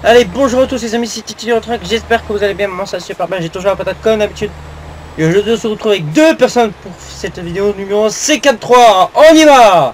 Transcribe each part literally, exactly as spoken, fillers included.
Allez, bonjour à tous les amis, c'est Titi en train, j'espère que vous allez bien, moi ça super bien, j'ai toujours la patate comme d'habitude. Et aujourd'hui on se retrouve avec deux personnes pour cette vidéo numéro C quatre-vingt-trois, on y va.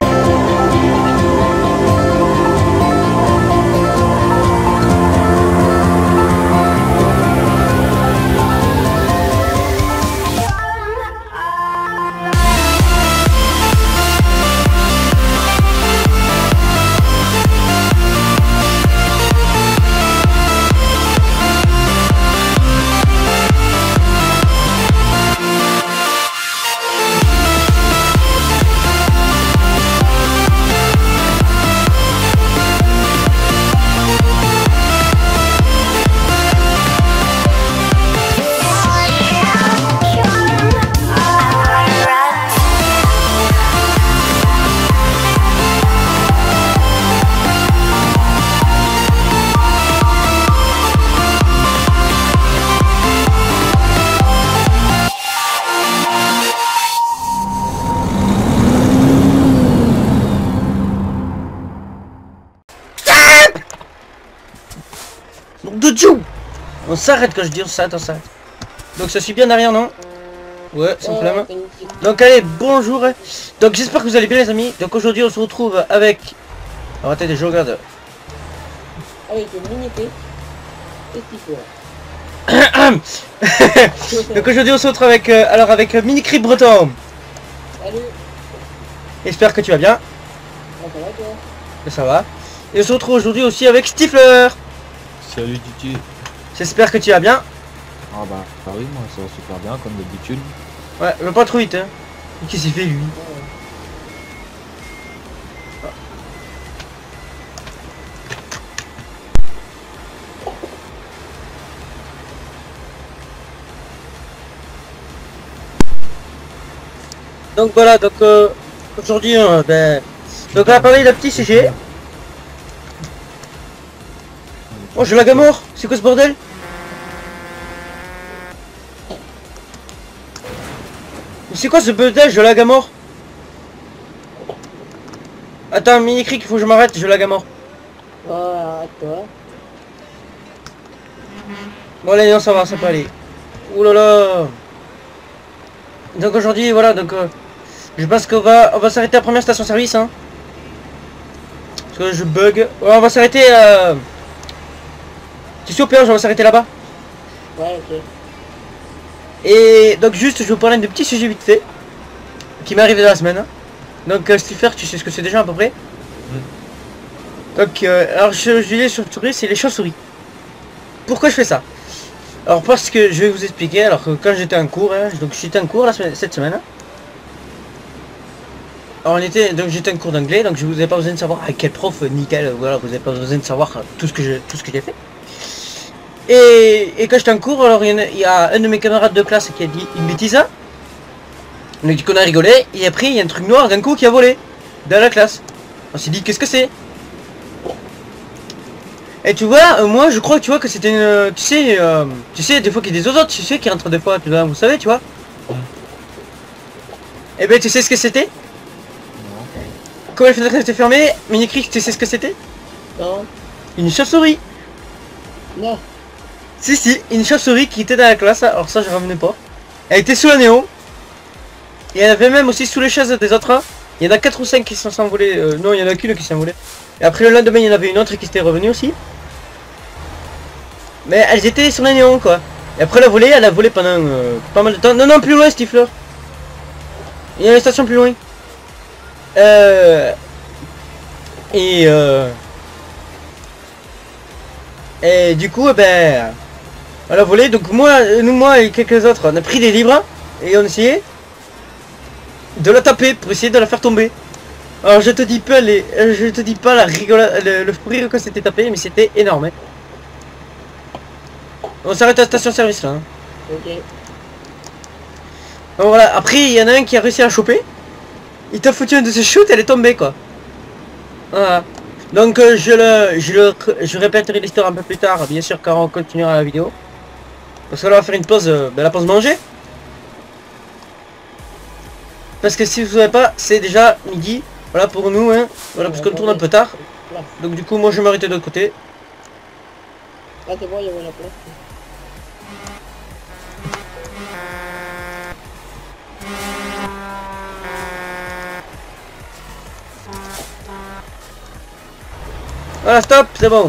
On s'arrête quand je dis on s'arrête, on s'arrête. Donc ça suit bien derrière, non? Ouais, sans problème. Donc allez, bonjour. Donc j'espère que vous allez bien les amis. Donc aujourd'hui on se retrouve avec... Alors attendez, je regarde. Avec une mini et Donc aujourd'hui on se retrouve avec... Euh, alors avec euh, Mini Crip Breton. Salut. J'espère que tu vas bien. Ah, ça va toi? Et ça va. Et on se retrouve aujourd'hui aussi avec Stifler. Salut Titi. J'espère que tu vas bien. Ah bah, bah oui, moi ça va super bien comme d'habitude. Ouais, mais pas trop vite hein. Qu'est-ce qu'il fait lui? Donc voilà, donc euh, aujourd'hui, euh, ben, donc on va parler d'un petit sujet. Oh, je lag à mort. C'est quoi ce bordel? C'est quoi ce bordel? Je lag à mort. Attends, mini cric, il faut que je m'arrête, je lag à mort. Oh, arrête-toi. Bon allez, non, ça va, ça peut aller. Ouh là là. Donc aujourd'hui, voilà, donc euh, je pense qu'on va, on va s'arrêter à la première station service, hein. Parce que je bug. Ouais, on va s'arrêter. Euh... Tu sais au péage, on va s'arrêter là-bas. Ouais, ok. Et donc juste, je vais vous parler de petits sujets vite fait qui m'est arrivé dans la semaine. Donc euh, Stifler, tu sais ce que c'est déjà à peu près. Mmh. Donc, euh, alors je, je disais sur le souris, c'est les chauves-souris. Pourquoi je fais ça? Alors parce que je vais vous expliquer. Alors que quand j'étais en cours, hein, donc j'étais en cours la semaine, cette semaine. Alors on était, donc j'étais en cours d'anglais, donc je vous ai pas besoin de savoir avec quel prof, nickel, voilà, vous avez pas besoin de savoir tout ce que je, tout ce que j'ai fait. Et, et quand j'étais en cours, alors il y, a, il y a un de mes camarades de classe qui a dit une bêtise. On a dit qu'on a rigolé, et après il y a un truc noir d'un coup qui a volé dans la classe. On s'est dit qu'est-ce que c'est? Et tu vois, euh, moi je crois que tu vois que c'était une... Tu sais, euh, tu sais, des fois qu'il y a des autres, tu sais, qui rentrent des fois, tu vois, vous savez, tu vois. Mm. Et ben tu sais ce que c'était? Non. Quand la fenêtre était fermée, Mini-Cric, tu sais ce que c'était? Non. Une chauve-souris. Non. Si si, une chauve-souris qui était dans la classe, alors ça je revenais pas. Elle était sous la néo. Et elle avait même aussi sous les chaises des autres. Il y en a quatre ou cinq qui se sont envolés. Euh, non, il y en a qu'une qui s'est envolée. Et après le lendemain, il y en avait une autre qui était revenue aussi. Mais elles étaient sur les néons quoi. Et après elle a volé, elle a volé pendant euh, pas mal de temps. Non, non, plus loin Stifler. Il y a une station plus loin. Euh... Et euh... Et du coup, ben... Elle a volé, donc moi, nous, moi et quelques autres, on a pris des livres et on essayait de la taper pour essayer de la faire tomber. Alors je te dis pas les, je te dis pas la rigolade, le, le fou rire que c'était tapé, mais c'était énorme. Hein. On s'arrête à la station service là. Hein. Ok. Donc voilà, après il y en a un qui a réussi à la choper. Il t'a foutu un de ses shoots, elle est tombée quoi. Voilà. Donc euh, je le, je le, je répéterai l'histoire un peu plus tard, bien sûr, quand on continuera la vidéo. Parce que là on va faire une pause, euh, ben, la pause manger. Parce que si vous savez pas, c'est déjà midi. Voilà pour nous, hein. Voilà, parce qu'on tourne un peu tard. Donc du coup, moi je vais m'arrêter de l'autre côté. Ah c'est bon, il y avait la place. Voilà, stop, c'est bon.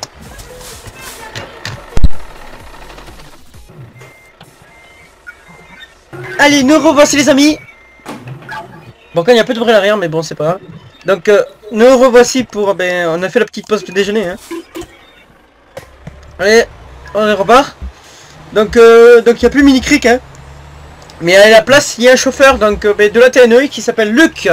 Allez, nous revoici les amis. Bon, quand il y a un peu de bruit à l'arrière, mais bon, c'est pas grave. Donc, euh, nous revoici pour... Ben, on a fait la petite pause de déjeuner. Hein. Allez, on repart. Donc, euh, donc il n'y a plus Mini Creek. Hein. Mais à la place, il y a un chauffeur donc, euh, ben, de la T N E I qui s'appelle Luc.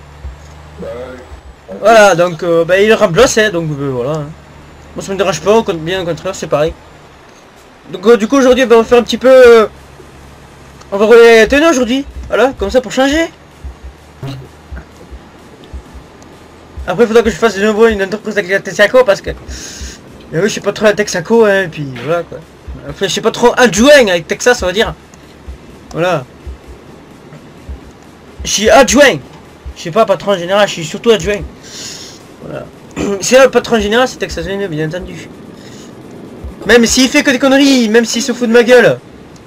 Voilà, donc euh, ben, il remplace. Hein, donc, euh, voilà. Hein. Moi, ça me dérange pas, bien au contraire, c'est pareil. Donc, euh, du coup, aujourd'hui, ben, on va faire un petit peu... Euh, on va rouler la T N E I aujourd'hui. Voilà, comme ça pour changer. Après il faudra que je fasse de nouveau une entreprise avec la Texaco parce que mais oui, je suis pas trop à Texaco hein, et puis voilà quoi. Enfin je suis pas trop adjoint avec Texas on va dire. Voilà. Je suis adjoint. Je suis pas patron général, je suis surtout adjoint. Voilà. C'est le patron général c'est Texas bien entendu. Même s'il fait que des conneries, même s'il se fout de ma gueule.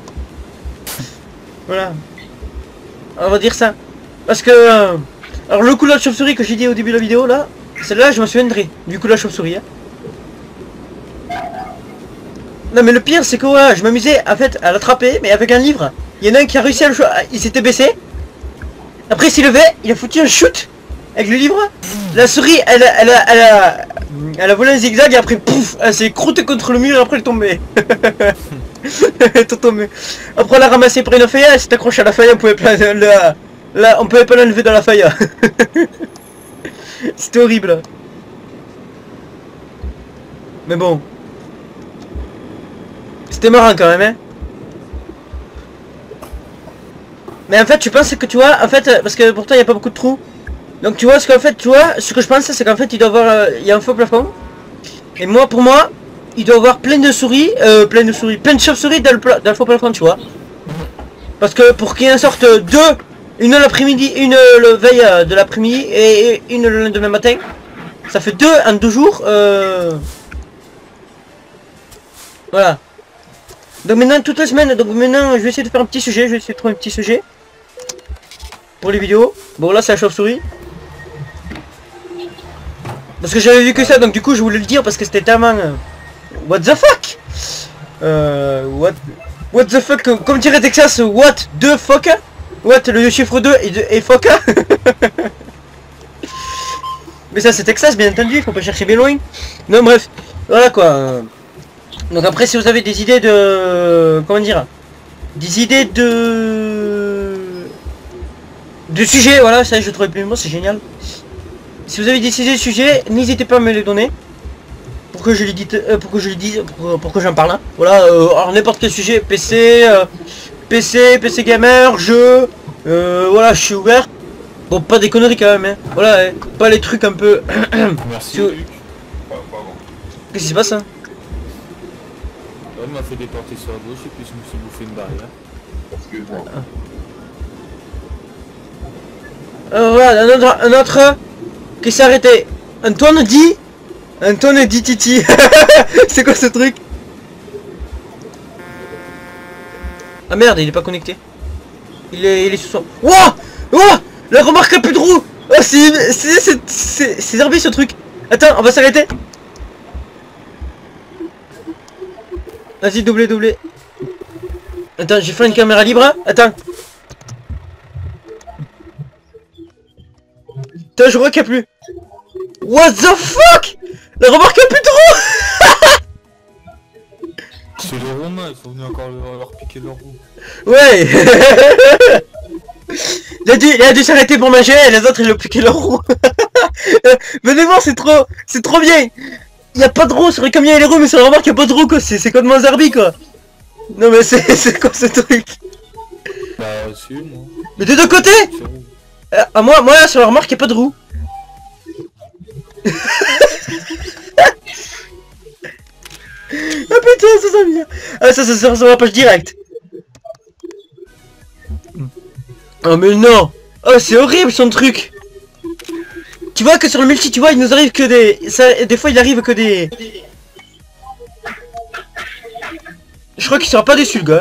Voilà. On va dire ça. Parce que euh, alors le coup de la chauve-souris que j'ai dit au début de la vidéo là, celle-là je me souviendrai du coup de la chauve-souris. Hein. Non mais le pire c'est que ouais, je m'amusais en fait à l'attraper mais avec un livre. Il y en a un qui a réussi à le choisir, il s'était baissé. Après il s'est levé, il a foutu un shoot avec le livre. La souris elle a, elle a, elle a, elle a volé un zigzag et après pouf, elle s'est croûtée contre le mur et après elle est tombée. Elle est tombée. Après elle a ramassé près une feuille, elle s'est accrochée à la feuille, on pouvait pas la... Là, on pouvait pas l'enlever dans la faille. C'était horrible. Mais bon. C'était marrant quand même, hein. Mais en fait, tu penses que tu vois, en fait, parce que pourtant il n'y a pas beaucoup de trous. Donc tu vois, ce qu'en fait, tu vois, ce que je pense, c'est qu'en fait, il doit avoir, euh, il y a un faux plafond. Et moi, pour moi, il doit avoir plein de souris, euh, plein de souris, plein de chauves-souris dans le, dans le faux plafond, tu vois. Parce que pour qu'il y en sorte deux. Une l'après-midi, une le veille de l'après-midi et une le lendemain matin. Ça fait deux en deux jours. Euh... Voilà. Donc maintenant toutes les semaines, donc maintenant je vais essayer de faire un petit sujet, je vais essayer de trouver un petit sujet. Pour les vidéos. Bon là c'est la chauve-souris. Parce que j'avais vu que ça, donc du coup je voulais le dire parce que c'était tellement... Euh... What the fuck euh... What... What the fuck, comme dirait Texas, what the fuck. What, le chiffre deux et, de, et Foca. Mais ça c'est Texas bien entendu, il faut pas chercher bien loin. Non bref, voilà quoi. Donc après si vous avez des idées de... Comment dire, des idées de... De sujets, voilà, ça je trouvais plus le mot, c'est génial. Si vous avez des idées de sujets, n'hésitez pas à me les donner. Pour que je les dise, euh, pour que je les dise, pour, pour que j'en parle. Hein. Voilà, euh, alors n'importe quel sujet, P C... Euh, P C, P C gamer, jeu, euh, voilà, je suis ouvert. Bon, pas des conneries quand même, hein. Voilà, hein. Pas les trucs un peu... Merci Sur... Luc. Ah, pardon. Qu'est-ce qui se passe, hein? Il m'a fait déporter sur la gauche et puis je me suis bouffé une barrière. Excuse-moi. Euh, voilà, un autre, un autre qui s'est arrêté. Antoine dit... Antoine dit Titi. C'est quoi ce truc? Ah merde, il est pas connecté. Il est, il est sous son... Wouah! Wouah! La remarque a plus de roue! Oh, c'est... C'est... C'est zerbi ce truc! Attends, on va s'arrêter! Vas-y, doublé, doublé. Attends, j'ai fait une caméra libre, hein. Attends. Attends, je vois qu'il n'y a plus. What the fuck? La remorque a plus de roue. C'est les Romains, ils sont venus encore leur, leur piquer leur roue. Ouais. Il a dû, il a dû s'arrêter pour manger et les autres ils ont piqué leur roue. Venez voir, c'est trop, c'est trop bien. Il n'y a pas de roue sur les camions et les roues, mais sur la remorque il n'y a pas de roue quoi. C'est comme mon Zerbi quoi. Non mais c'est quoi ce truc? Bah si, moi. Mais de deux côtés. euh, À moi, moi sur la remorque il n'y a pas de roue. Ah putain, ça ça vient. Ah ça ça sort sur la page directe. Oh mais non. Oh c'est horrible son truc. Tu vois que sur le multi, tu vois, il nous arrive que des... Ça, des fois il arrive que des... Je crois qu'il sera pas déçu le gars.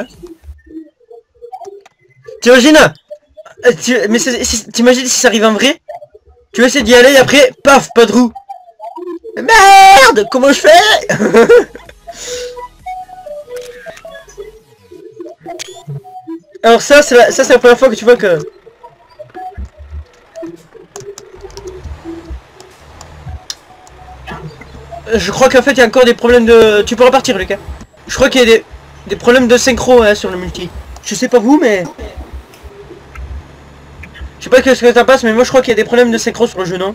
T'imagines? euh, tu- Mais c'est- si- t'imagines si ça arrive en vrai? Tu vas essayer d'y aller et après, paf, pas de roue. Merde, comment je fais? Alors ça, c'est la, ça c'est la première fois que tu vois que... Je crois qu'en fait il y a encore des problèmes de... Tu peux repartir Lucas. Je crois qu'il y a des, des problèmes de synchro hein, sur le multi. Je sais pas vous mais... Je sais pas ce que ça passe mais moi je crois qu'il y a des problèmes de synchro sur le jeu non?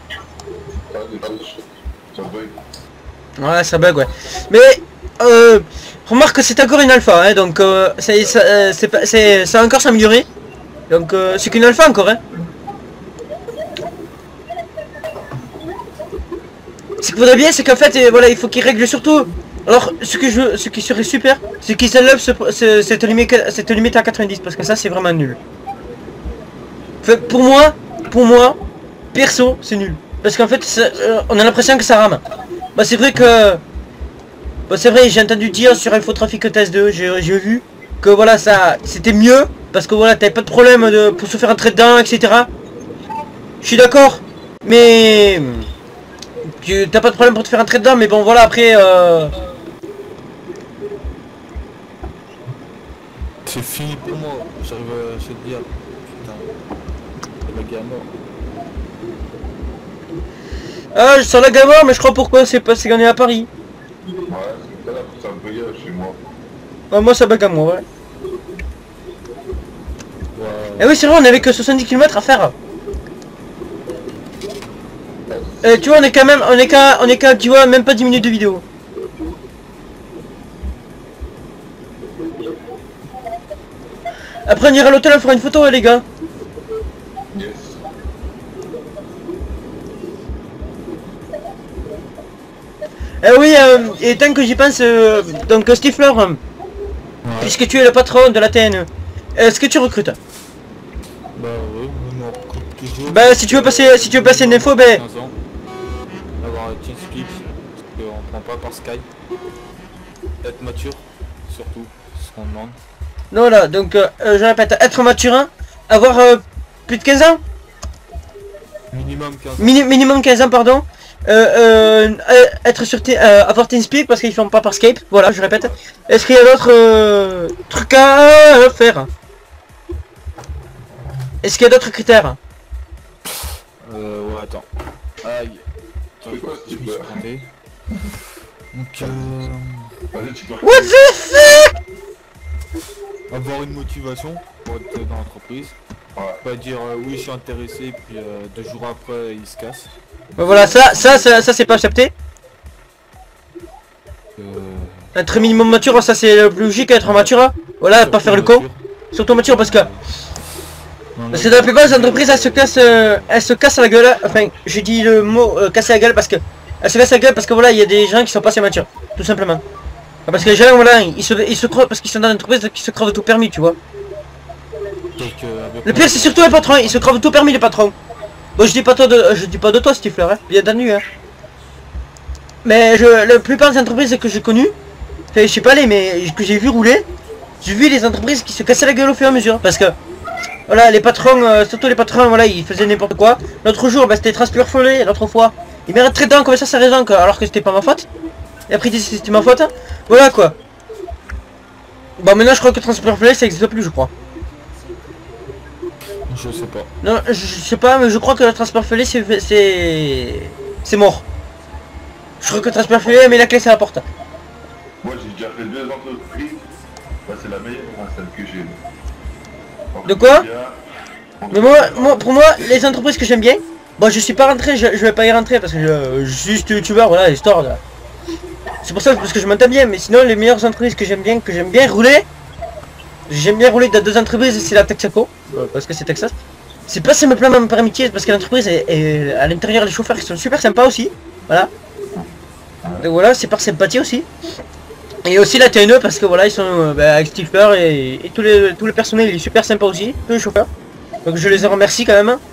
Ouais ça bug ouais. Mais... Euh... Remarque que c'est encore une alpha hein, donc euh, c'est ça, euh, c'est c'est ça va encore s'améliorer. Donc euh, c'est qu'une alpha encore hein. Ce qu'il faudrait bien c'est qu'en fait euh, voilà il faut qu'ils règlent surtout. Alors ce que je ce qui serait super c'est qu'ils enlèvent ce, ce, cette, limite, cette limite à quatre-vingt-dix parce que ça c'est vraiment nul. Enfin, pour moi, pour moi, perso c'est nul. Parce qu'en fait euh, on a l'impression que ça rame. Bah c'est vrai que... Bah c'est vrai j'ai entendu dire sur Infotrafic Test deux, j'ai vu que voilà ça c'était mieux. Parce que voilà t'avais pas de problème de, pour se faire entrer dedans et cetera. Je suis d'accord. Mais... Tu t'as pas de problème pour te faire entrer dedans mais bon voilà après euh... C'est fini pour moi, j'arrive à se dire. Putain, c'est la guerre mort. Ah je sens la gamme mais je crois pourquoi c'est parce qu'on est à Paris. Ouais, c'est pas là, c'est un peu gars chez moi. Ah, moi ça bug à moi ouais. Ouais. Eh oui c'est vrai on avait que soixante-dix kilomètres à faire. Euh, tu vois on est quand même on est qu'à on est qu'à tu vois même pas dix minutes de vidéo. Après on ira à l'hôtel on fera une photo hein, les gars. Yes. Eh oui euh, et tant que j'y pense euh, donc Stifler euh, Ouais. puisque tu es le patron de la T N E, est-ce que tu recrutes? Bah ouais, mais moi, comme toujours. Bah si tu veux passer si tu veux passer une info ben... quinze ans. Avoir un TeamSpeak, parce qu'on prend pas par Skype. Être mature, surtout, c'est ce qu'on demande. Non là donc euh, euh, je répète, être mature, hein, avoir euh, plus de quinze ans, Minimum quinze ans. Mini minimum quinze ans pardon, euh, euh, euh, être sur t euh, avoir TeamSpeak parce qu'ils font pas par Skype, voilà je répète. Est-ce qu'il y a d'autres euh, trucs à euh, faire? Est-ce qu'il y a d'autres critères? Euh, ouais, attends. Aïe. Attends, C'est quoi, je ce me suis type-là planté. Donc, euh... Vas-y, tu peux. What the fuck? avoir une motivation pour être dans l'entreprise. Ouais. Pas dire euh, oui je suis intéressé puis euh, deux jours après il se casse. Bah voilà ça ça ça, ça c'est pas accepté. Euh... Être minimum mature ça c'est le plus logique, être mature hein. Voilà pas faire le con. Surtout mature parce que Non, parce que dans la plupart des entreprises elles se cassent euh, elles se cassent la gueule. Enfin je dis le mot euh, casser la gueule parce que elles se cassent la gueule parce que voilà il y a des gens qui sont pas assez matures tout simplement. Parce que les gens voilà ils se ils se croient parce qu'ils sont dans l'entreprise qui se croient tout permis tu vois. Donc, euh, avec Le pire c'est surtout les patrons, ils se croient tout permis les patrons. Bon je dis pas toi de je dis pas de toi Stifler hein, bien entendu hein. Mais je la plupart des entreprises que j'ai connues, enfin je sais pas les mais que j'ai vu rouler, j'ai vu les entreprises qui se cassaient la gueule au fur et à mesure parce que voilà les patrons, euh, surtout les patrons voilà ils faisaient n'importe quoi. L'autre jour bah, c'était Transpire Follet, l'autre fois ils m'arrêtent très dedans comme ça c'est raison quoi, alors que c'était pas ma faute. Et après ils disent que c'était ma faute hein. Voilà quoi. Bon maintenant je crois que Transpire Follet ça existe plus je crois. Je sais pas. Non, je, je sais pas, mais je crois que le transport fêlé c'est c'est c'est mort. Je crois que le transport fêlé a mis la clé sur la porte. Moi j'ai déjà fait deux entreprises. Bah, c'est la meilleure, hein, celle que j'ai. Alors, De quoi? bien, Mais moi, moi, pour moi, les entreprises que j'aime bien, bon, je suis pas rentré, je, je vais pas y rentrer parce que je, je suis juste youtubeur, voilà, histoire de... C'est pour ça parce que je m'entends bien, mais sinon les meilleures entreprises que j'aime bien, que j'aime bien rouler, j'aime bien rouler dans deux entreprises, c'est la Texaco, parce que c'est Texas. C'est pas simplement par amitié, parce que l'entreprise est, est à l'intérieur, les chauffeurs qui sont super sympas aussi, voilà. Donc voilà, c'est par sympathie aussi. Et aussi la T N E parce que voilà ils sont euh, bah, avec Stifler et, et tous les tout le personnel il est super sympa aussi, tous les chauffeurs. Donc je les remercie quand même hein,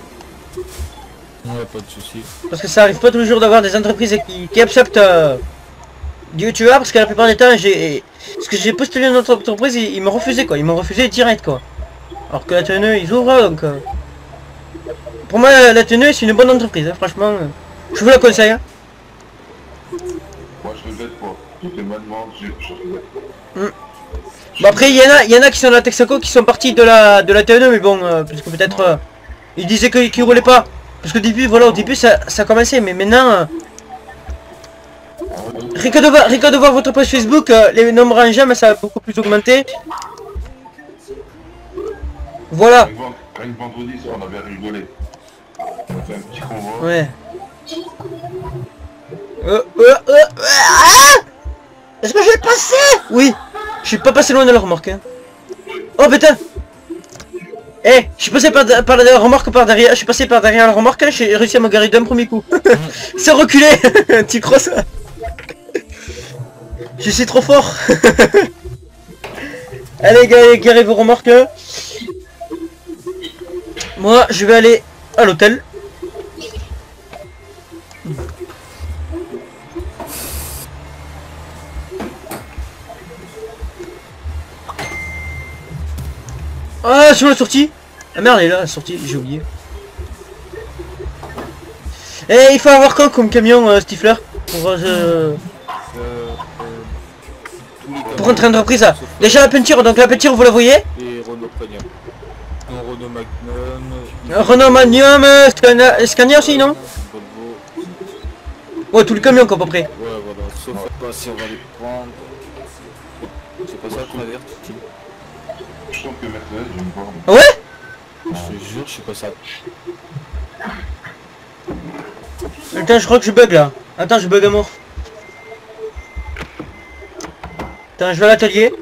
Ouais, pas de soucis. parce que ça arrive pas tous les jours d'avoir des entreprises qui, qui acceptent euh, du youtubeur parce que la plupart des temps j'ai... Parce que j'ai postulé dans notre entreprise, ils, ils me refusaient quoi, ils m'ont refusé direct quoi. Alors que la T N E ils ouvrent donc... Euh... Pour moi la T N E c'est une bonne entreprise, hein, franchement. Euh... Je vous la conseille. Hein. Moi je regrette pas. Tout est maintenant, je, je regrette pas. Mm. Bon après il y en a, il y en a qui sont dans la Texaco qui sont partis de la de la T N E mais bon, euh, parce que peut-être euh, ils disaient qu'ils qu roulaient pas. Parce qu'au début, voilà, au début ça, ça commençait, mais maintenant... Euh, rien, que de voir, rien que de voir votre page Facebook, euh, les nombres en j'aime, ça a beaucoup plus augmenté. Voilà. Rien que vendredi soir, on avait rigolé. On a fait un petit convoi. Ouais. Euh, euh, euh, euh, ah Est-ce que je vais passer? Oui. Je suis pas passé loin de la remorque. Hein. Oh putain. Eh, hey, je suis passé par, par la remorque par derrière, je suis passé par derrière la remorque, j'ai réussi à me garer d'un premier coup. C'est reculé. Tu crois ça? Je suis trop fort. Allez, garez, garez vos remorques. Moi, je vais aller à l'hôtel. Ah, sur la sortie. Ah merde, elle est là, la sortie, j'ai oublié. Et il faut avoir quoi comme camion, euh, Stifler? Pour, euh, euh, pour rentrer en entreprise, ça. Déjà la peinture, donc la peinture, vous la voyez? Et Renault Premium. Non, Renault Magnum. Euh, Renault Magnum, euh, Scania, Scania aussi, non? Volvo. Ouais, tous les camions, quoi, à peu près. Ouais, voilà. Sauf pas si on va les prendre. C'est pas ça qu'on a l'air, Titi. Je trouve que Mercedes, je vais me voir. Ah ouais? Je te jure, je sais pas ça. Attends, je crois que je bug là. Attends, je bug à mort. Attends, je vais à l'atelier.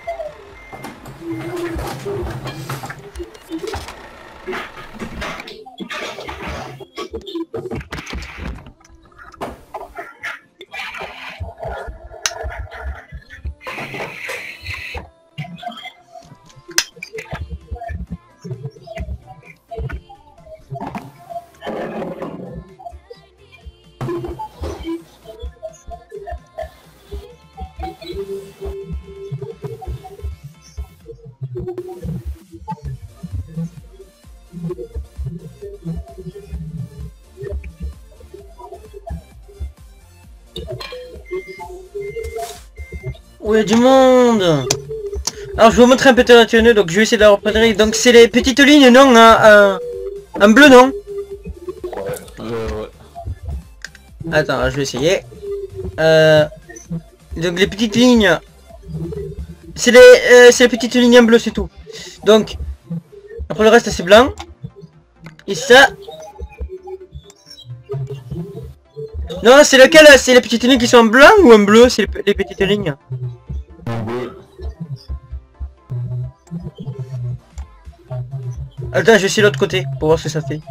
Oh, il y a du monde. Alors je vais vous montrer un peu la T N E, donc je vais essayer de la reprendre. Donc c'est les petites lignes, non, un, un bleu, non? Ouais, ouais. Attends, je vais essayer. Euh, donc les petites lignes, c'est les, euh, c'est les petites lignes en bleu, c'est tout. Donc après le reste c'est blanc. Et ça. Non, c'est lequel? C'est les petites lignes qui sont en blanc ou en bleu? C'est les, les petites lignes. En bleu. Attends, je vais essayer l'autre côté pour voir ce que ça fait.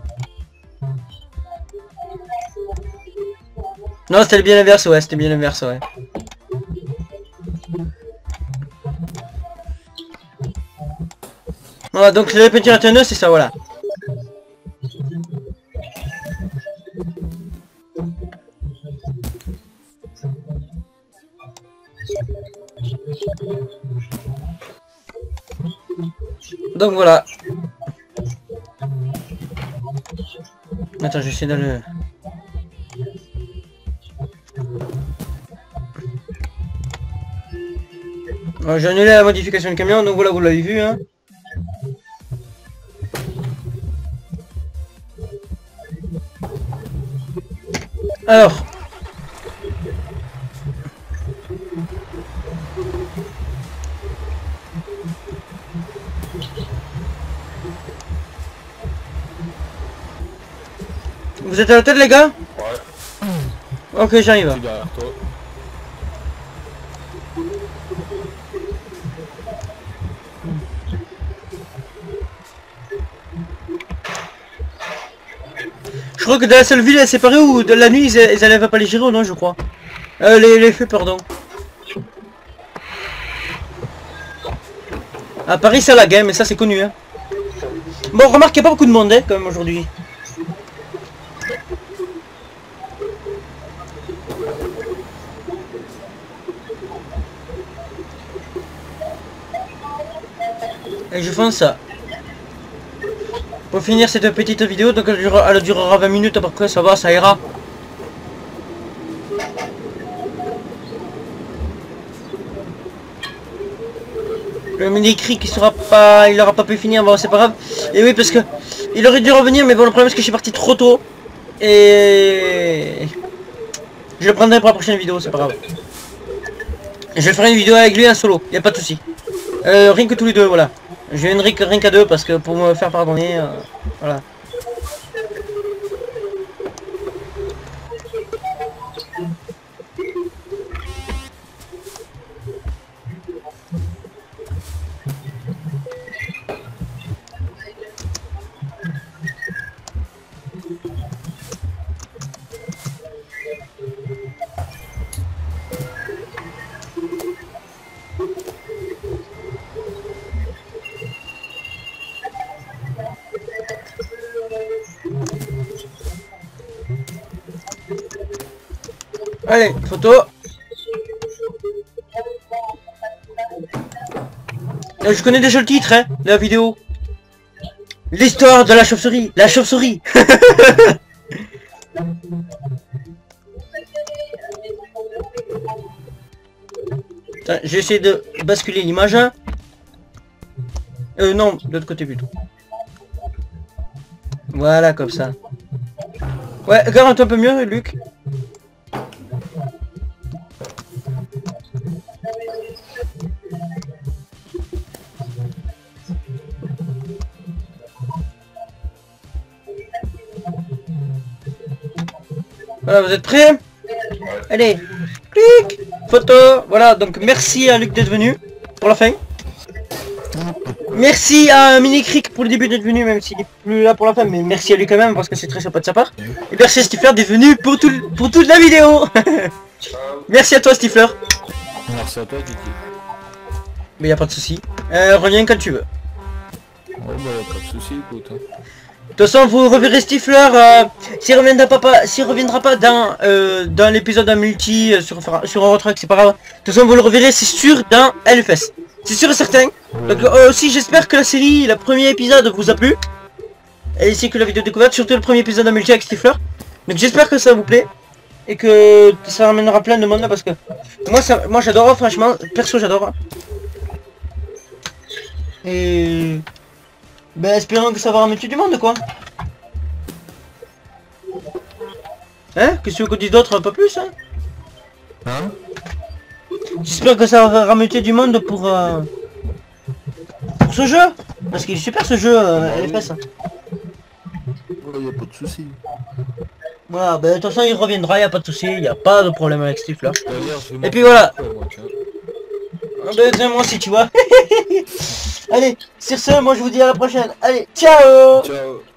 Non, c'était bien l'inverse, ouais, c'était bien l'inverse, ouais. Voilà, donc les petits reteneux, c'est ça, voilà. Donc voilà. Attends, je vais essayer de le... J'ai annulé la modification du camion, donc voilà, vous l'avez vu, hein. Alors. Vous êtes à l'hôtel, les gars? Ouais. Ok, j'arrive. C'est derrière toi. Je crois que dans la seule ville elle est séparée ou de la nuit ils, ils n'arrivent pas les gérer ou non, je crois. Euh, les, les feux, pardon. À Paris ça la game, mais ça c'est connu, hein. Bon, remarque qu'il n'y a pas beaucoup de monde, hein, quand même aujourd'hui. Et je fonce ça. Pour finir cette petite vidéo, donc elle durera, elle durera vingt minutes à peu près, ça va, ça ira. Le mini-cri qui sera pas, il aura pas pu finir, bon c'est pas grave. Et oui parce que il aurait dû revenir, mais bon le problème c'est que je suis parti trop tôt. Et je le prendrai pour la prochaine vidéo, c'est pas grave. Je ferai une vidéo avec lui en solo, y a pas de souci. Euh, rien que tous les deux, voilà. Je vais une rien qu'à deux parce que pour me faire pardonner, euh, voilà. Allez, photo. Euh, je connais déjà le titre, hein, de la vidéo. L'histoire de la chauve-souris. La chauve-souris. J'ai essayé de basculer l'image. Hein. Euh, non, de l'autre côté plutôt. Voilà, comme ça. Ouais, regarde un peu mieux, Luc. Voilà, vous êtes prêts? Ouais. Allez, clic, photo. Voilà, donc merci à Luc d'être venu pour la fin. Merci à Mini-Cric pour le début d'être venu, même s'il est plus là pour la fin, mais merci à lui quand même parce que c'est très sympa de sa part. Et merci à Stifler d'être venu pour, tout, pour toute la vidéo. Merci à toi Stifler. Merci à toi Kiki. Mais y a pas de souci. Euh, reviens quand tu veux. Ouais bah pas de souci, écoute. De toute façon, vous reverrez Stifler euh, s'il reviendra pas, s'il reviendra pas dans euh, dans l'épisode en multi euh, sur sur Eurotruck, c'est pas grave. De toute façon, vous le reverrez, c'est sûr, dans L F S. C'est sûr et certain. Donc euh, aussi, j'espère que la série, le premier épisode vous a plu. Et ainsi que la vidéo découverte, surtout le premier épisode en multi avec Stifler. Donc j'espère que ça vous plaît et que ça ramènera plein de monde là parce que moi ça, moi j'adore, franchement, perso j'adore. Et ben espérons que ça va ramener du monde quoi. Hein? Qu'est-ce que tu veux qu'on dise d'autre? Pas plus hein? Hein? J'espère que ça va ramener du monde pour, euh, pour ce jeu. Parce qu'il est super ce jeu euh, L F S. Ouais, y a pas de souci. Voilà, ben de toute façon il reviendra, y a pas de souci, y a pas de problème avec Stifler. Et Et puis voilà. Ben tiens, moi aussi tu vois. Allez, sur ce, moi je vous dis à la prochaine. Allez, ciao. Ciao.